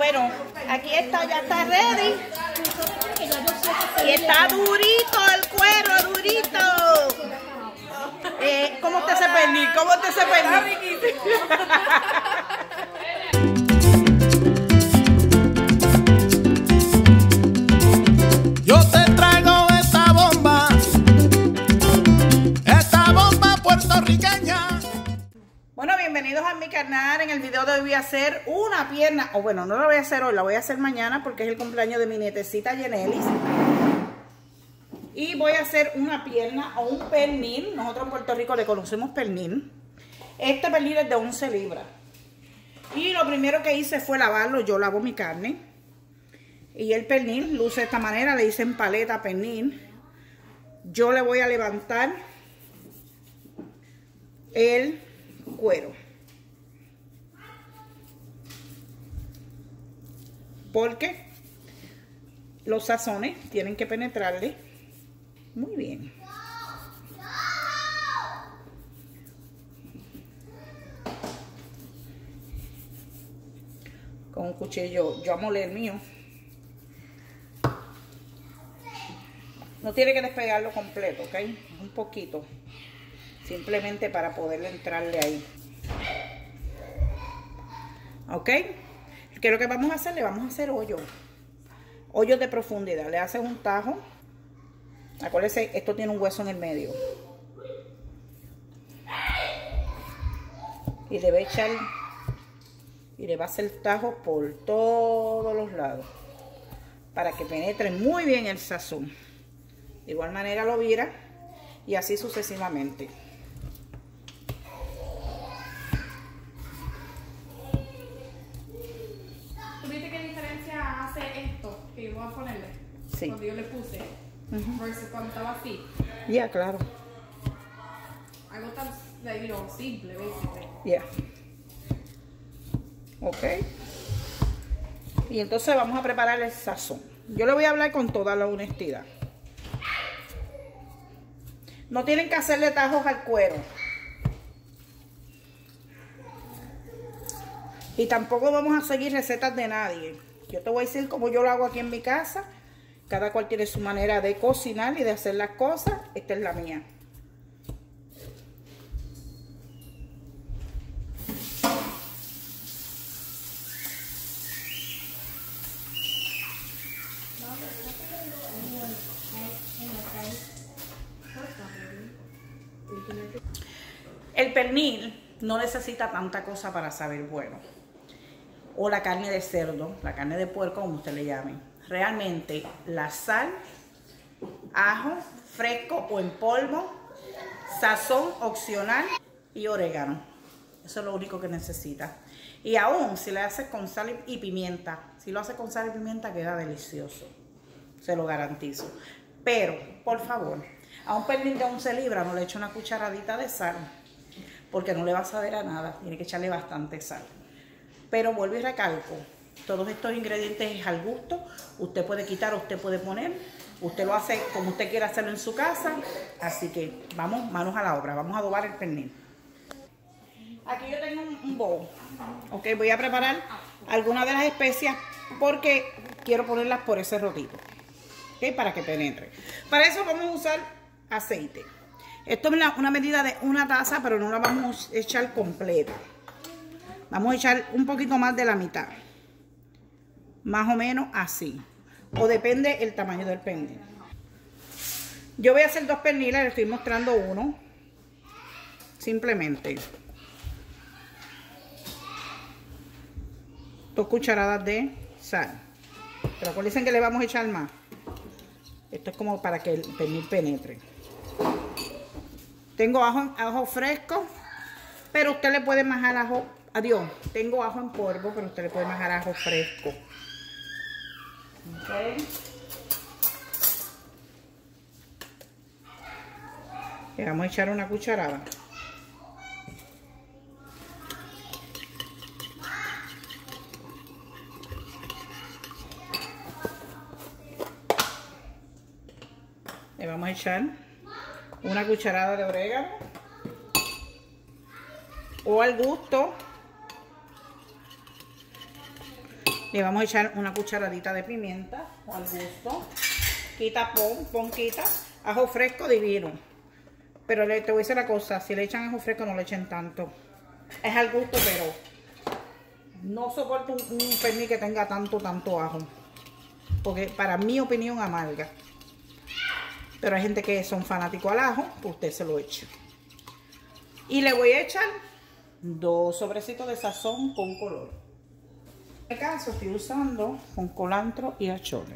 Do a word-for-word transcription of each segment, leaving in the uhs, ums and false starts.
Bueno, aquí está, ya está ready. Y está durito el cuero, durito. Eh, ¿Cómo usted se pernil? ¿Cómo usted se pernil? Yo te traigo esta bomba, esta bomba puertorriqueña. Bueno, bienvenidos a mi canal. En el video de hoy voy a hacer una pierna, o bueno, no la voy a hacer hoy, la voy a hacer mañana porque es el cumpleaños de mi nietecita Yenelis. Y voy a hacer una pierna o un pernil. Nosotros en Puerto Rico le conocemos pernil. Este pernil es de once libras. Y lo primero que hice fue lavarlo. Yo lavo mi carne. Y el pernil luce de esta manera. Le hice en paleta pernil. Yo le voy a levantar el cuero. Porque los sazones tienen que penetrarle muy bien. Con un cuchillo, yo amolé el mío. No tiene que despegarlo completo, ¿ok? Un poquito. Simplemente para poder entrarle ahí. ¿Ok? ¿Qué es lo que vamos a hacer? Le vamos a hacer hoyo. Hoyos de profundidad. Le haces un tajo. Acuérdense, esto tiene un hueso en el medio. Y le va a echar, y le va a hacer tajo por todos los lados. Para que penetre muy bien el sazón. De igual manera lo vira. Y así sucesivamente. ¿Tú viste qué diferencia hace esto que yo voy a ponerle? Sí. Cuando yo le puse. Uh-huh. Versus cuando estaba así. Ya, yeah, claro. Algo tan, you know, simple, basically. Ya. Yeah. Ok. Y entonces vamos a preparar el sazón. Yo le voy a hablar con toda la honestidad. No tienen que hacerle tajos al cuero. Y tampoco vamos a seguir recetas de nadie. Yo te voy a decir cómo yo lo hago aquí en mi casa. Cada cual tiene su manera de cocinar y de hacer las cosas. Esta es la mía. El pernil no necesita tanta cosa para saber bueno. O la carne de cerdo, la carne de puerco, como usted le llame. Realmente la sal, ajo fresco o en polvo, sazón opcional y orégano. Eso es lo único que necesita. Y aún si le haces con sal y pimienta, si lo haces con sal y pimienta queda delicioso. Se lo garantizo. Pero, por favor, a un pernil de once libras no le eche una cucharadita de sal. Porque no le va a saber a nada. Tiene que echarle bastante sal. Pero vuelvo y recalco. Todos estos ingredientes es al gusto. Usted puede quitar, usted puede poner. Usted lo hace como usted quiera hacerlo en su casa. Así que vamos, manos a la obra. Vamos a adobar el pernil. Aquí yo tengo un, un bowl. Ok, voy a preparar algunas de las especias porque quiero ponerlas por ese rotito. Ok, para que penetre. Para eso vamos a usar aceite. Esto es una, una medida de una taza, pero no la vamos a echar completa. Vamos a echar un poquito más de la mitad. Más o menos así. O depende el tamaño del pernil. Yo voy a hacer dos perniles, le estoy mostrando uno. Simplemente. Dos cucharadas de sal. Pero acuérdense que le vamos a echar más. Esto es como para que el pernil penetre. Tengo ajo, ajo fresco, pero usted le puede majar ajo. Adiós, tengo ajo en polvo, pero usted le puede majar ajo fresco. Okay. Le vamos a echar una cucharada. Le vamos a echar una cucharada de orégano o al gusto. Le vamos a echar una cucharadita de pimienta al gusto. Quita, pon, pon, quita. Ajo fresco divino. Pero le, te voy a decir una cosa, si le echan ajo fresco no le echen tanto. Es al gusto, pero no soporto un, un pernil que tenga tanto, tanto ajo. Porque para mi opinión amarga. Pero hay gente que son fanáticos al ajo, pues usted se lo echa. Y le voy a echar dos sobrecitos de sazón con color. En este caso estoy usando con culantro y achole.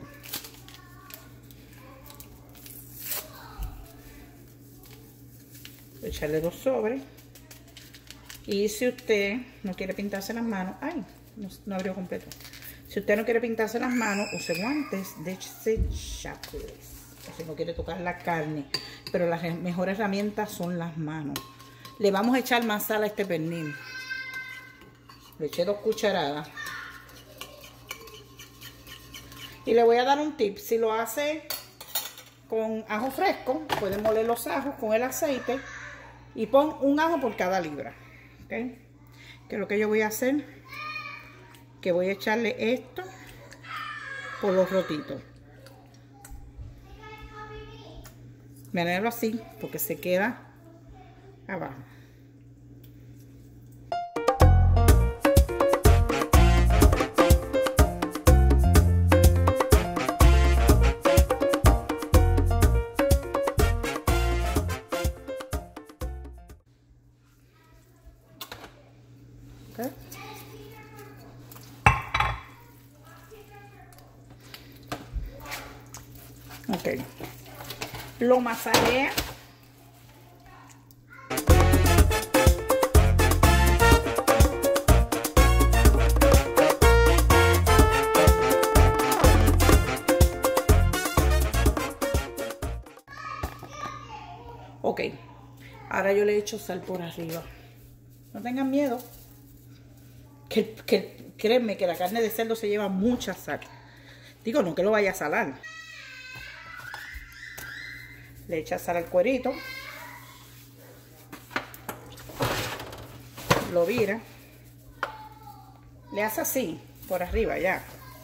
Voy a echarle dos sobres. Y si usted no quiere pintarse las manos, ay, no, no abrió completo. Si usted no quiere pintarse las manos, use guantes desechables. Si no quiere tocar la carne, pero la mejor herramienta son las manos. Le vamos a echar más sal a este pernil. Le eché dos cucharadas. Y le voy a dar un tip. Si lo hace con ajo fresco, pueden moler los ajos con el aceite y pon un ajo por cada libra. ¿Ok? Que es lo que yo voy a hacer. Que voy a echarle esto por los rotitos. Menerlo así porque se queda abajo. Okay. Ok. Lo masajea. Ok. Ahora yo le echo sal por arriba. No tengan miedo. Que, que créanme que la carne de cerdo se lleva mucha sal. Digo, no que lo vaya a salar. Le echa sal al cuerito. Lo vira. Le hace así, por arriba ya.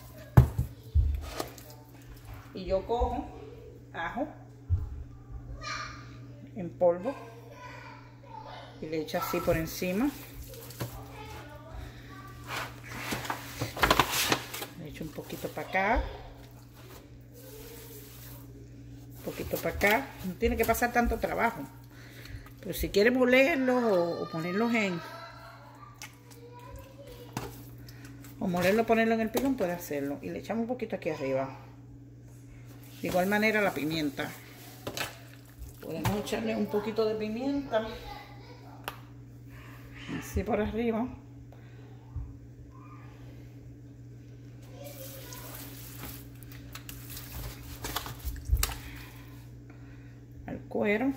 Y yo cojo ajo en polvo. Y le echo así por encima. Le echo un poquito para acá. Un poquito para acá. No tiene que pasar tanto trabajo. Pero si quiere molerlos o, o ponerlos en... O molerlo, ponerlo en el pilón, puede hacerlo. Y le echamos un poquito aquí arriba. De igual manera la pimienta. Podemos echarle un poquito de pimienta. Así por arriba. Al cuero.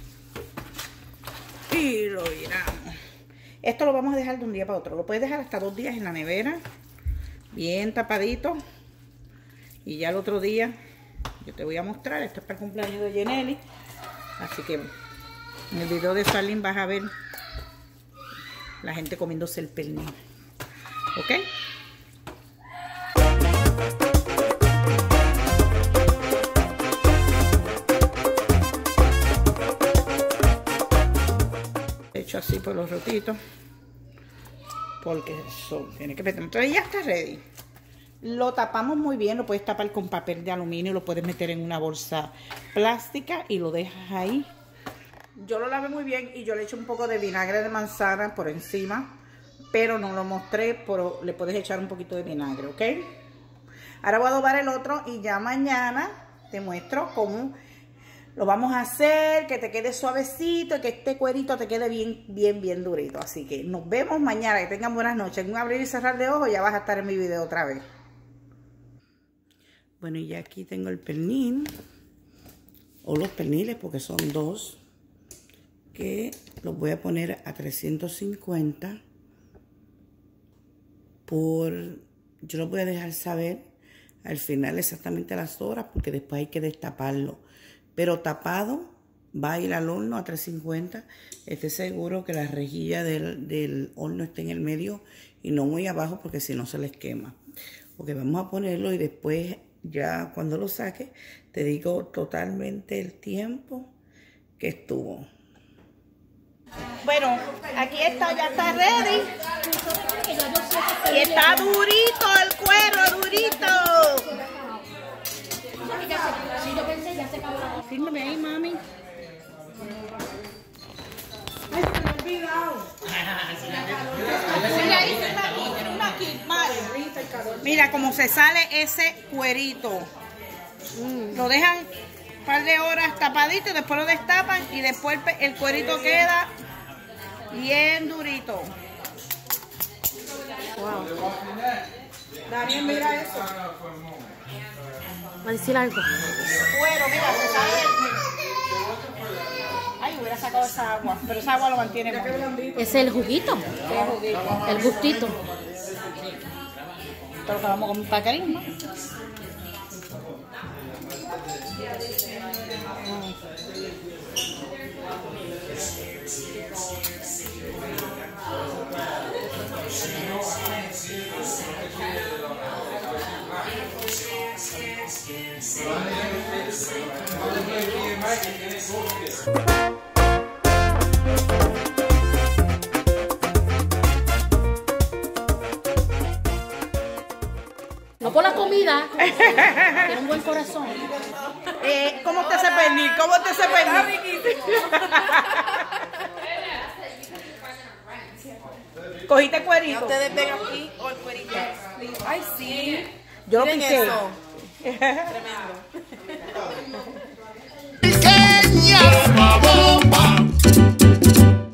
Y lo viramos. Esto lo vamos a dejar de un día para otro. Lo puedes dejar hasta dos días en la nevera. Bien tapadito. Y ya el otro día yo te voy a mostrar. Esto es para el cumpleaños de Jenely. Así que en el video de Salín vas a ver la gente comiéndose el pernil. ¿Ok? Hecho así por los rotitos. Porque eso tiene que meter. Entonces ya está ready. Lo tapamos muy bien. Lo puedes tapar con papel de aluminio. Lo puedes meter en una bolsa plástica y lo dejas ahí. Yo lo lavé muy bien y yo le eché un poco de vinagre de manzana por encima. Pero no lo mostré, pero le puedes echar un poquito de vinagre, ¿ok? Ahora voy a adobar el otro y ya mañana te muestro cómo lo vamos a hacer, que te quede suavecito y que este cuerito te quede bien, bien, bien durito. Así que nos vemos mañana. Que tengan buenas noches. En un abrir y cerrar de ojos ya vas a estar en mi video otra vez. Bueno, y ya aquí tengo el pernil. O los perniles, porque son dos. Que los voy a poner a trescientos cincuenta. Por... Yo los voy a dejar saber al final exactamente las horas, porque después hay que destaparlo. Pero tapado, va a ir al horno a trescientos cincuenta. Esté seguro que la rejilla del, del horno esté en el medio y no muy abajo, porque si no se les quema. Porque vamos a ponerlo y después ya cuando lo saque te digo totalmente el tiempo que estuvo. Bueno, aquí está, ya está ready. Y está durito el cuero, durito. Fírmame ahí, mami. Ay, se me ha olvidado. Mira cómo se sale ese cuerito. Mm. Lo dejan un par de horas tapadito y después lo destapan y después el cuerito queda bien durito. Wow. Daniel, mira eso. ¿Va a decir algo? Cuero, mira, se sale. Ay, hubiera sacado esa agua, pero esa agua lo mantiene muy. Es el juguito. El gustito. Pero que vamos con un paquerín, ¿no? No por la comida, tiene un buen corazón. Eh, ¿Cómo te hace pernil? ¿Cómo te hace pernil? ¿Cogiste cuerito? Ustedes ven aquí o el cuerito. Ay, sí. Yo lo Miren piqué. eso. Tremendo. Pequeña bomba.